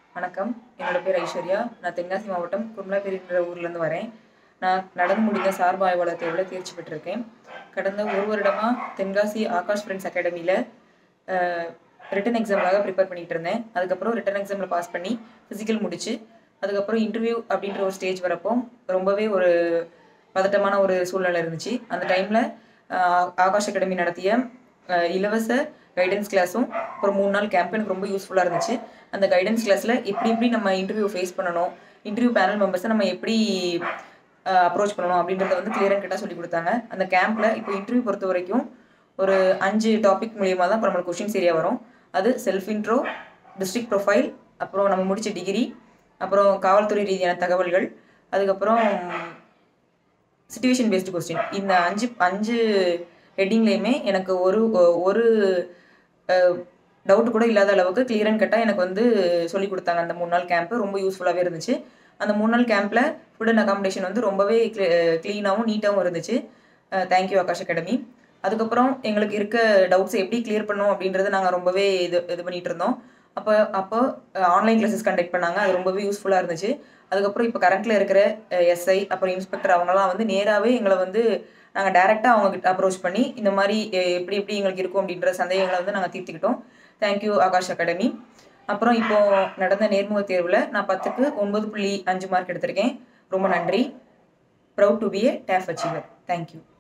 வணக்கம். என்னோட பேர் ஐஸ்வர்யா. நான் தென்காசி மாவட்டம் குருமலாப்பேரின்ற ஊர்லேருந்து வரேன். நான் நடந்து முடிந்த சார்பு ஆய்வாளர் தேர்வில் தேர்ச்சி பெற்றிருக்கேன். கடந்த 1 வருடமா தென்காசி ஆகாஷ் ஃப்ரெண்ட்ஸ் அகாடமியில் ரிட்டன் எக்ஸாமுக்காக ப்ரிப்பேர் பண்ணிகிட்டு இருந்தேன். அதுக்கப்புறம் ரிட்டன் எக்ஸாமில் பாஸ் பண்ணி ஃபிசிக்கல் முடிச்சு, அதுக்கப்புறம் இன்டர்வியூ அப்படின்ற ஒரு ஸ்டேஜ் வரப்போ ரொம்பவே ஒரு பதட்டமான ஒரு சூழ்நிலை இருந்துச்சு. அந்த டைமில் ஆகாஷ் அகாடமி நடத்திய இலவச கைடன்ஸ் கிளாஸும் அப்புறம் 3 நாள் கேம்ப் எனக்கு ரொம்ப யூஸ்ஃபுல்லாக இருந்துச்சு. அந்த கைடன்ஸ் கிளாஸில் எப்படி நம்ம இன்டர்வியூ ஃபேஸ் பண்ணணும், இன்டர்வியூ பேனல் மெம்பர்ஸை நம்ம எப்படி அப்ரோச் பண்ணணும் அப்படின்றத வந்து கிளியர் அண்ட் கட்டாக சொல்லி கொடுத்தாங்க. அந்த கேம்பில் இப்போ இன்டர்வியூ பொறுத்த வரைக்கும் ஒரு 5 டாபிக் மூலியமாக தான் இப்போ நம்மளுக்கு கொஷின்ஸ் ஏரியா வரும். அது செல்ஃப் இன்ட்ரோ, டிஸ்ட்ரிக்ட் ப்ரொஃபைல், அப்புறம் நம்ம முடித்த டிகிரி, அப்புறம் காவல்துறை ரீதியான தகவல்கள், அதுக்கப்புறம் சிச்சுவேஷன் பேஸ்டு கொஸ்டின். இந்த 5 ஹெட்டிங்லேயுமே எனக்கு ஒரு டவுட் கூட இல்லாத அளவுக்கு கிளியர் அண்ட் கட்டாக எனக்கு வந்து சொல்லிக் கொடுத்தாங்க. அந்த 3 நாள் கேம்ப்பு ரொம்ப யூஸ்ஃபுல்லாகவே இருந்துச்சு. அந்த 3 நாள் கேம்பில் ஃபுட் அண்ட் அகாமடேஷன் வந்து ரொம்பவே க்ளீனாகவும் நீட்டாகவும் இருந்துச்சு. Thank you Aakash academy. அதுக்கப்புறம் எங்களுக்கு இருக்க டவுட்ஸை எப்படி கிளியர் பண்ணோம் அப்படின்றத நாங்கள் ரொம்பவே இது பண்ணிகிட்டு இருந்தோம். அப்போ ஆன்லைன் கிளாஸஸ் கண்டக்ட் பண்ணாங்க. அது ரொம்பவே யூஸ்ஃபுல்லாக இருந்துச்சு. அதுக்கப்புறம் இப்போ கரண்ட்டில் இருக்கிற எஸ்ஐ அப்புறம் இன்ஸ்பெக்டர் அவங்களாம் வந்து நேராகவே எங்களை வந்து நாங்கள் டேரெக்டாக அவங்ககிட்ட அப்ரோச் பண்ணி இந்த மாதிரி எப்படி எங்களுக்கு இருக்கும் அப்படின்ற சந்தேகங்களை வந்து நாங்கள் தீர்த்துக்கிட்டோம். Thank you Aakash academy. அப்புறம் இப்போது நடந்த நேர்முக தேர்வில் நான் 10க்கு 9.5 மார்க் எடுத்திருக்கேன். ரொம்ப நன்றி. Proud to be a TAF achiever. Thank you.